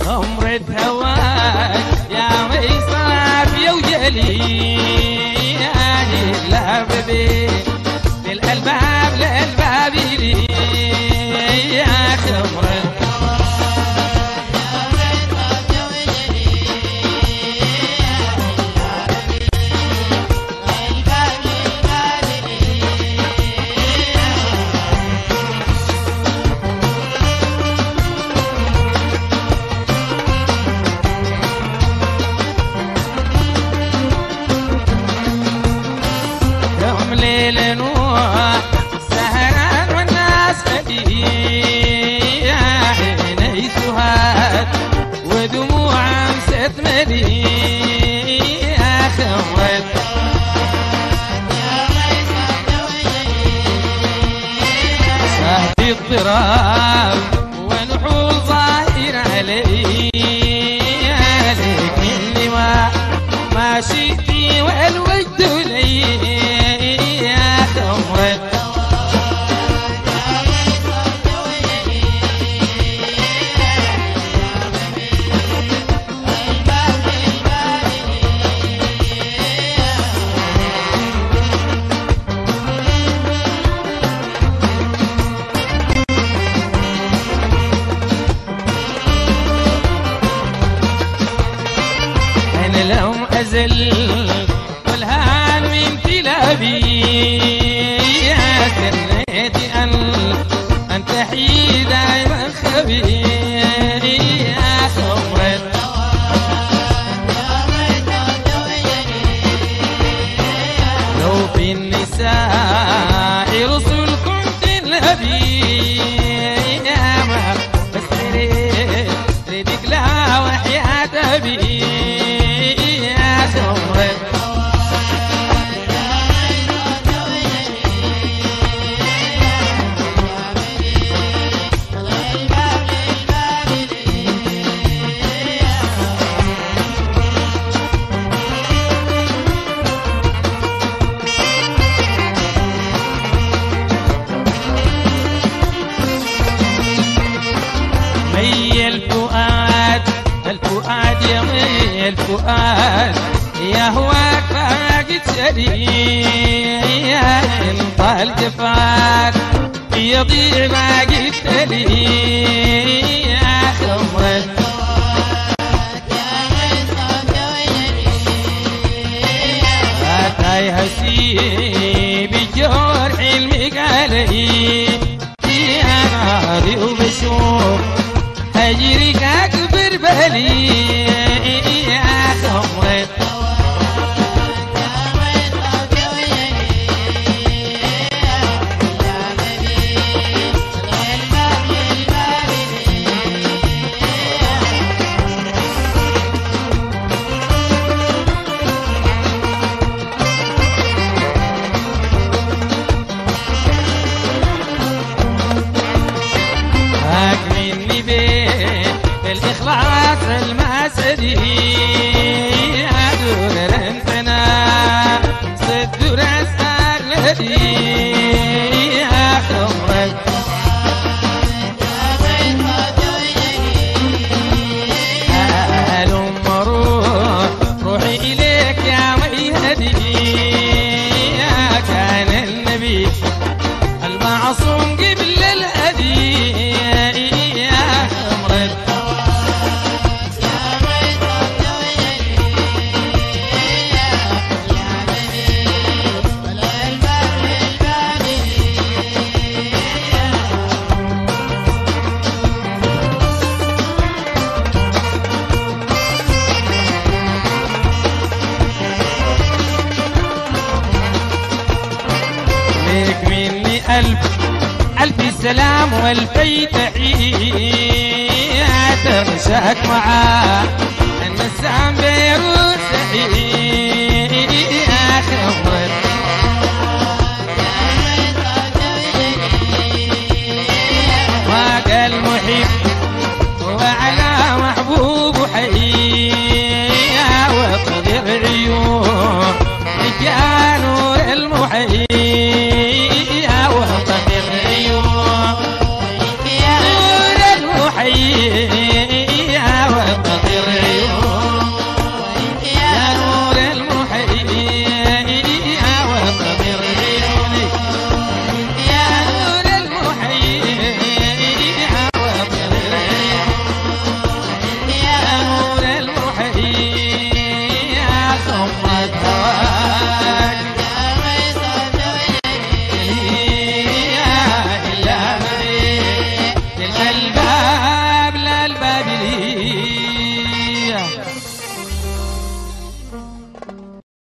غمرة هواك يا ميصاف يا وجلي لا ببي للألباب للباب لي يا غمرة ليل نوح سهران والناس مدي عيني سهاد ودموع امست مدي خمرت شهد الضراب ونحول ظاهر علي عليك مني ما شئتي والود لي أنا لو أزل والهان من كلابي تنيت أن تحيي دائما خبي يا خمرت لو في النساء رسل كنت النبي يا ما بس ريدك لا وحياة أبي يا خمرت مي الفؤاد الفؤاد يا مي الفؤاد يا هواك فاقد سري يا انطال جفاك يضيع ما قلت لي يا خمرت هاتاي هسي بجور حلمي قالي يا راضي وبشوف أجريك أكبر بالي يا خمرت هاك مني بيه الإخلاص المسدي أدور أنتنا صدر أسهر لدي يا خمرك هلم روحي إليك يا ميهدي يا كان النبي المعصوم قبل الهدي يا خمرت ليك مني ألف سلام والفي تحية تغشاك معاه